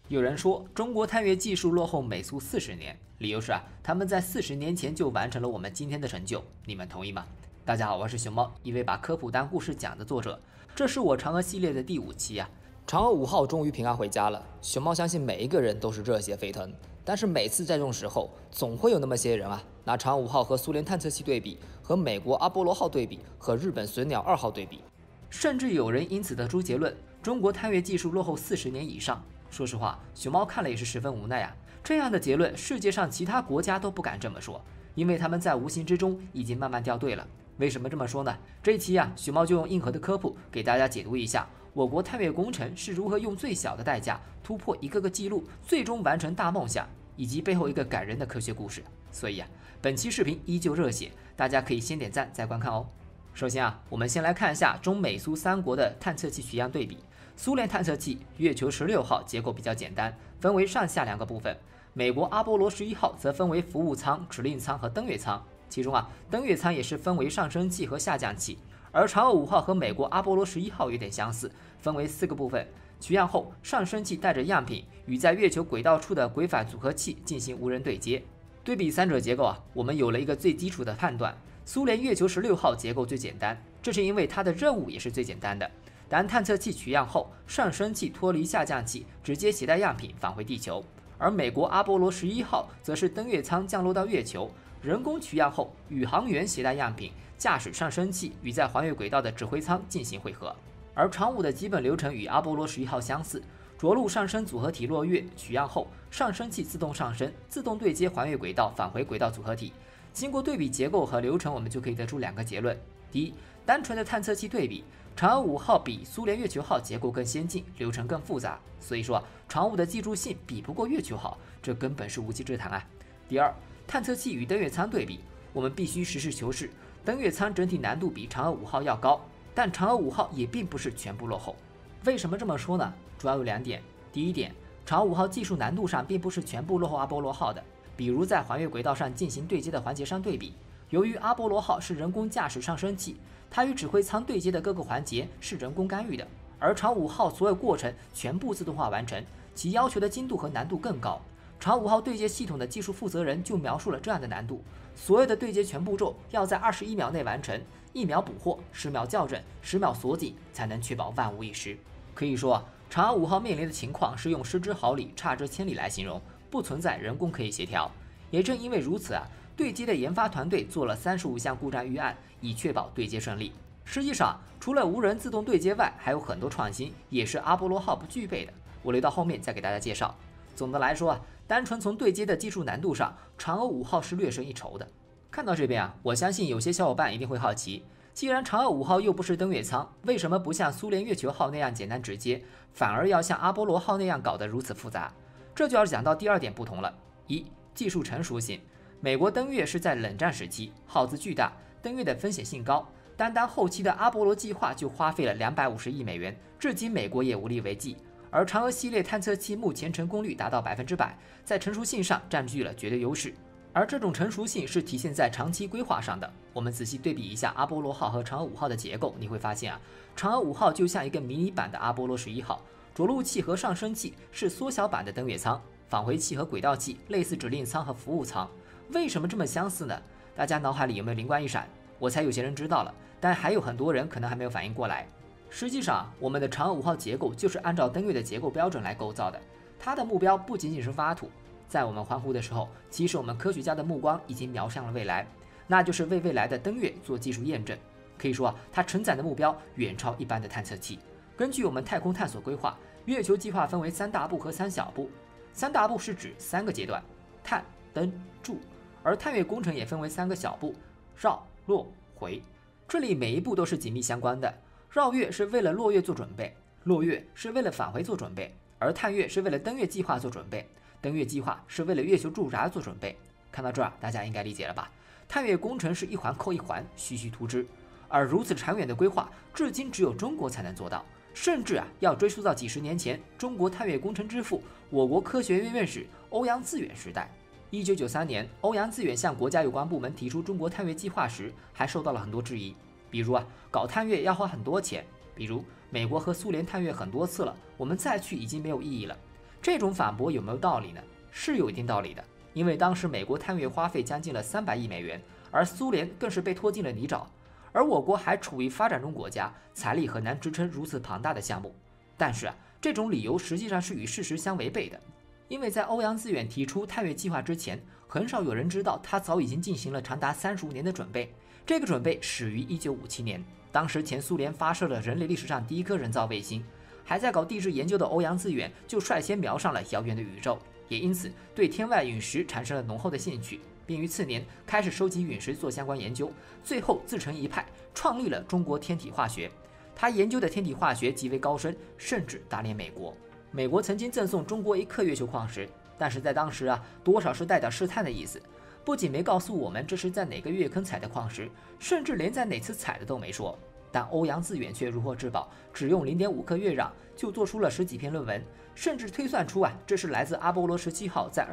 有人说中国探月技术落后美苏40年，理由是他们在40年前就完成了我们今天的成就，你们同意吗？大家好，我是熊猫，一位把科普当故事讲的作者。这是我嫦娥系列的第5期嫦娥5号终于平安回家了，熊猫相信每一个人都是热血沸腾。但是每次在这种时候，总会有那么些人拿嫦娥5号和苏联探测器对比，和美国阿波罗号对比，和日本隼鸟2号对比，甚至有人因此得出结论：中国探月技术落后40年以上。说实话，熊猫看了也是十分无奈这样的结论，世界上其他国家都不敢这么说，因为他们在无形之中已经慢慢掉队了。为什么这么说呢？这一期熊猫就用硬核的科普给大家解读一下我国探月工程是如何用最小的代价突破一个个记录，最终完成大梦想，以及背后一个感人的科学故事。所以本期视频依旧热血，大家可以先点赞再观看哦。首先我们先来看一下中美苏3国的探测器取样对比。苏联探测器月球16号结构比较简单，分为上下2个部分。美国阿波罗11号则分为服务舱、指令舱和登月舱，其中登月舱也是分为上升器和下降器。而嫦娥5号和美国阿波罗11号有点相似，分为4个部分。取样后，上升器带着样品与在月球轨道处的轨反组合器进行无人对接。对比3者结构我们有了一个最基础的判断：苏联月球16号结构最简单，这是因为它的任务也是最简单的。当探测器取样后，上升器脱离下降器，直接携带样品返回地球；而美国阿波罗11号则是登月舱降落到月球，人工取样后，宇航员携带样品，驾驶上升器与在环月轨道的指挥舱进行汇合。而长5的基本流程与阿波罗11号相似，着陆上升组合体落月，取样后，上升器自动上升，自动对接环月轨道，返回轨道组合体。经过对比结构和流程，我们就可以得出2个结论：第一，单纯的探测器对比，嫦娥5号比苏联月球号结构更先进，流程更复杂，所以说长5的记住性比不过月球号，这根本是无稽之谈第二，探测器与登月舱对比，我们必须实事求是，登月舱整体难度比嫦娥5号要高，但嫦娥5号也并不是全部落后。为什么这么说呢？主要有2点。第一点，嫦娥5号技术难度上并不是全部落后阿波罗号的，比如在环月轨道上进行对接的环节上对比，由于阿波罗号是人工驾驶上升器，它与指挥舱对接的各个环节是人工干预的，而嫦娥5号所有过程全部自动化完成，其要求的精度和难度更高。嫦娥5号对接系统的技术负责人就描述了这样的难度：所有的对接全步骤要在21秒内完成，1秒捕获，10秒校正，10秒锁紧，才能确保万无一失。可以说嫦娥5号面临的情况是用失之毫厘，差之千里来形容，不存在人工可以协调。也正因为如此对接的研发团队做了35项故障预案，以确保对接顺利。实际上，除了无人自动对接外，还有很多创新也是阿波罗号不具备的，我留到后面再给大家介绍。总的来说单纯从对接的技术难度上，嫦娥5号是略胜一筹的。看到这边我相信有些小伙伴一定会好奇，既然嫦娥5号又不是登月舱，为什么不像苏联月球号那样简单直接，反而要像阿波罗号那样搞得如此复杂？这就要讲到第2点不同了。一、技术成熟性。美国登月是在冷战时期，耗资巨大，登月的风险性高，单后期的阿波罗计划就花费了250亿美元，至今美国也无力为继。而嫦娥系列探测器目前成功率达到100%，在成熟性上占据了绝对优势。而这种成熟性是体现在长期规划上的。我们仔细对比一下阿波罗号和嫦娥5号的结构，你会发现嫦娥5号就像一个迷你版的阿波罗11号，着陆器和上升器是缩小版的登月舱，返回器和轨道器类似指令舱和服务舱。为什么这么相似呢？大家脑海里有没有灵光一闪？我猜有些人知道了，但还有很多人可能还没有反应过来。实际上我们的嫦娥5号结构就是按照登月的结构标准来构造的，它的目标不仅仅是挖土。在我们欢呼的时候，其实我们科学家的目光已经瞄向了未来，那就是为未来的登月做技术验证。可以说它承载的目标远超一般的探测器。根据我们太空探索规划，月球计划分为3大步和3小步。3大步是指3个阶段：探、登、驻。而探月工程也分为3个小步：绕、落、回。这里每一步都是紧密相关的。绕月是为了落月做准备，落月是为了返回做准备，而探月是为了登月计划做准备，登月计划是为了月球驻扎做准备。看到这儿，大家应该理解了吧？探月工程是一环扣一环，栩栩图之。而如此长远的规划，至今只有中国才能做到，甚至要追溯到几十年前，中国探月工程之父、我国科学院院士欧阳自远时代。1993年，欧阳自远向国家有关部门提出中国探月计划时，还受到了很多质疑，比如搞探月要花很多钱，比如美国和苏联探月很多次了，我们再去已经没有意义了。 这种反驳有没有道理呢？是有一定道理的，因为当时美国探月花费将近了300亿美元，而苏联更是被拖进了泥沼，而我国还处于发展中国家，财力很难支撑如此庞大的项目。但是这种理由实际上是与事实相违背的，因为在欧阳自远提出探月计划之前，很少有人知道他早已经进行了长达35年的准备。这个准备始于1957年，当时前苏联发射了人类历史上第一颗人造卫星，还在搞地质研究的欧阳自远就率先瞄上了遥远的宇宙，也因此对天外陨石产生了浓厚的兴趣，并于次年开始收集陨石做相关研究，最后自成一派，创立了中国天体化学。他研究的天体化学极为高深，甚至打脸美国。美国曾经赠送中国1克月球矿石，但是在当时多少是带点试探的意思，不仅没告诉我们这是在哪个月坑采的矿石，甚至连在哪次采的都没说。但欧阳自远却如获至宝，只用0.5克月壤就做出了10几篇论文，甚至推算出这是来自阿波罗17号在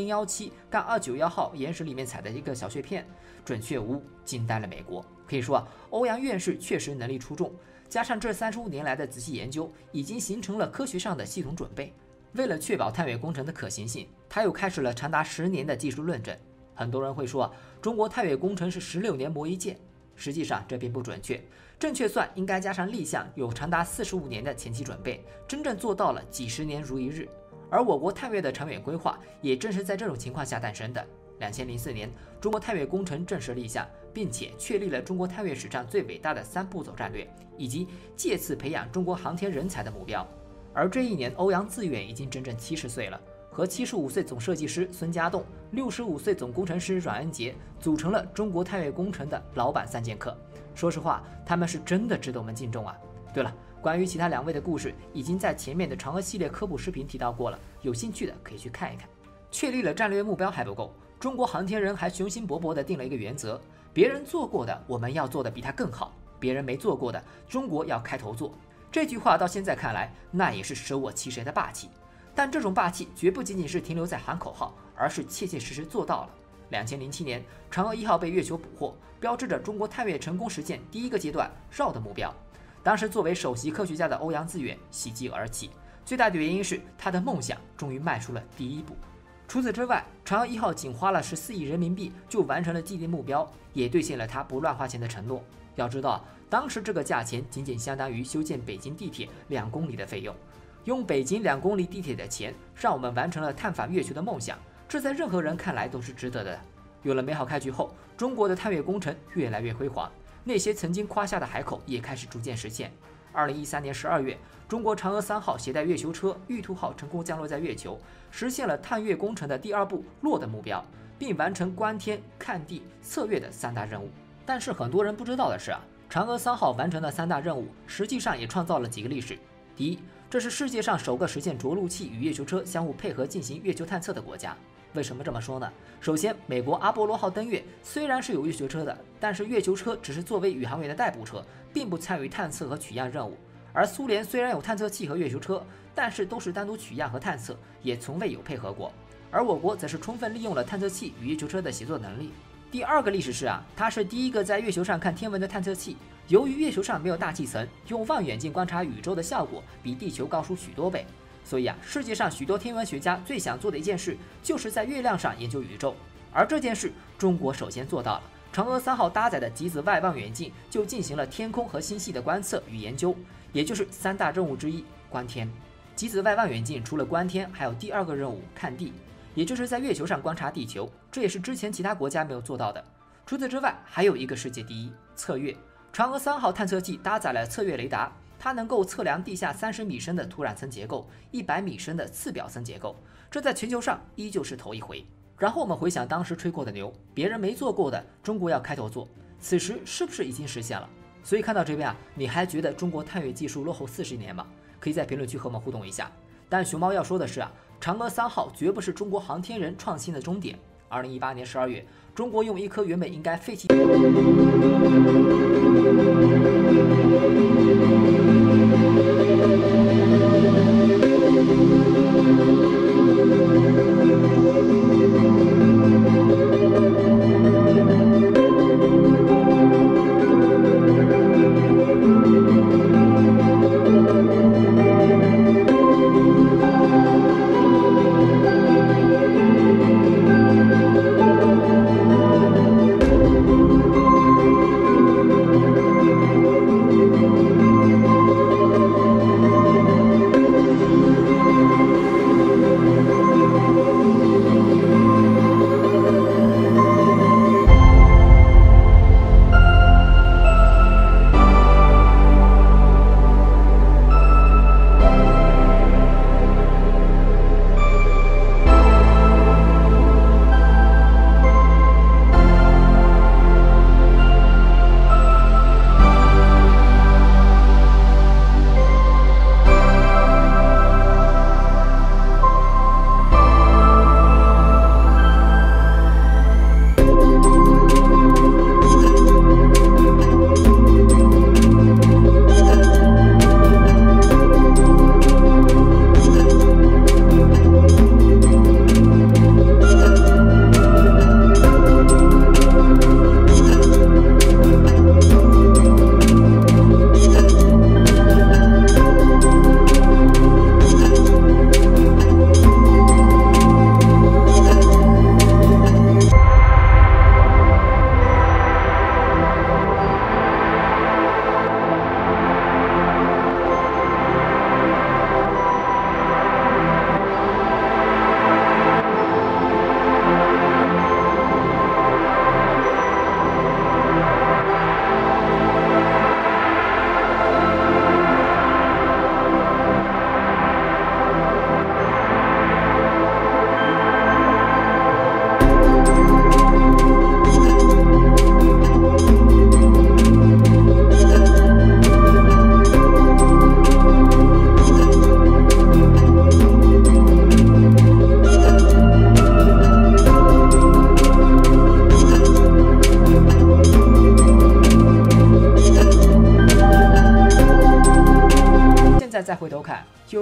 70017-291号岩石里面采的一个小碎片，准确无误，惊呆了美国。可以说欧阳院士确实能力出众，加上这35年来的仔细研究，已经形成了科学上的系统准备。为了确保探月工程的可行性，他又开始了长达10年的技术论证。很多人会说中国探月工程是16年磨一剑，实际上这并不准确，正确算应该加上立项有长达45年的前期准备，真正做到了几十年如一日。而我国探月的长远规划也正是在这种情况下诞生的。2004年，中国探月工程正式立项，并且确立了中国探月史上最伟大的3步走战略，以及借此培养中国航天人才的目标。而这一年，欧阳自远已经整整70岁了，和75岁总设计师孙家栋、65岁总工程师阮恩杰组成了中国探月工程的老板3剑客。说实话，他们是真的值得我们敬重啊！对了，关于其他2位的故事，已经在前面的嫦娥系列科普视频提到过了，有兴趣的可以去看一看。确立了战略目标还不够，中国航天人还雄心勃勃地定了一个原则：别人做过的，我们要做的比他更好；别人没做过的，中国要开头做。这句话到现在看来，那也是舍我其谁的霸气。但这种霸气绝不仅仅是停留在喊口号，而是切切实实做到了。2007年，嫦娥1号被月球捕获，标志着中国探月成功实现第一个阶段绕的目标。当时作为首席科学家的欧阳自远喜极而泣，最大的原因是他的梦想终于迈出了第一步。除此之外，嫦娥1号仅花了14亿人民币就完成了既定目标，也兑现了他不乱花钱的承诺。要知道，当时这个价钱仅仅相当于修建北京地铁2公里的费用。用北京2公里地铁的钱，让我们完成了探访月球的梦想，这在任何人看来都是值得的。有了美好开局后，中国的探月工程越来越辉煌，那些曾经夸下的海口也开始逐渐实现。2013年12月，中国嫦娥3号携带月球车玉兔号成功降落在月球，实现了探月工程的第2步落的目标，并完成观天、看地、测月的3大任务。但是很多人不知道的是嫦娥3号完成的3大任务，实际上也创造了几个历史。第一，这是世界上首个实现着陆器与月球车相互配合进行月球探测的国家。为什么这么说呢？首先，美国阿波罗号登月虽然是有月球车的，但是月球车只是作为宇航员的代步车，并不参与探测和取样任务。而苏联虽然有探测器和月球车，但是都是单独取样和探测，也从未有配合过。而我国则是充分利用了探测器与月球车的协作能力。第2个历史是它是第一个在月球上看天文的探测器。由于月球上没有大气层，用望远镜观察宇宙的效果比地球高出许多倍，所以世界上许多天文学家最想做的一件事，就是在月亮上研究宇宙。而这件事，中国首先做到了。嫦娥3号搭载的极紫外望远镜就进行了天空和星系的观测与研究，也就是3大任务之一——观天。极紫外望远镜除了观天，还有第2个任务看地，也就是在月球上观察地球，这也是之前其他国家没有做到的。除此之外，还有一个世界第一——测月。嫦娥3号探测器搭载了测月雷达，它能够测量地下30米深的土壤层结构，100米深的次表层结构，这在全球上依旧是头一回。然后我们回想当时吹过的牛，别人没做过的，中国要开头做，此时是不是已经实现了？所以看到这边你还觉得中国探月技术落后40年吗？可以在评论区和我们互动一下。但熊猫要说的是嫦娥3号绝不是中国航天人创新的终点。2018年12月，中国用一颗原本应该废弃。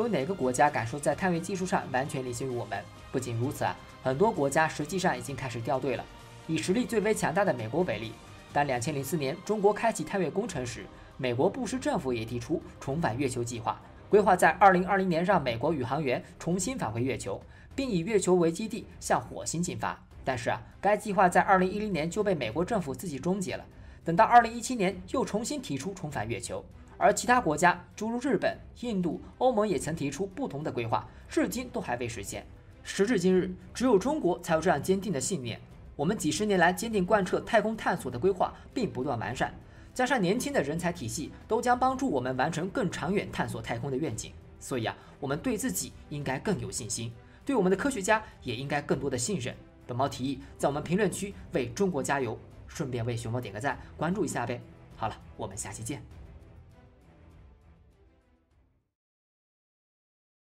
哪个国家敢说在探月技术上完全领先于我们。不仅如此啊，很多国家实际上已经开始掉队了。以实力最为强大的美国为例，当2004年中国开启探月工程时，美国布什政府也提出重返月球计划，规划在2020年让美国宇航员重新返回月球，并以月球为基地向火星进发。但是啊，该计划在2010年就被美国政府自己终结了。等到2017年又重新提出重返月球，而其他国家诸如日本、印度、欧盟也曾提出不同的规划，至今都还未实现。时至今日，只有中国才有这样坚定的信念。我们几十年来坚定贯彻太空探索的规划并不断完善，加上年轻的人才体系，都将帮助我们完成更长远探索太空的愿景。所以啊，我们对自己应该更有信心，对我们的科学家也应该更多的信任。本猫提议在我们评论区为中国加油，顺便为熊猫点个赞，关注一下呗。好了，我们下期见。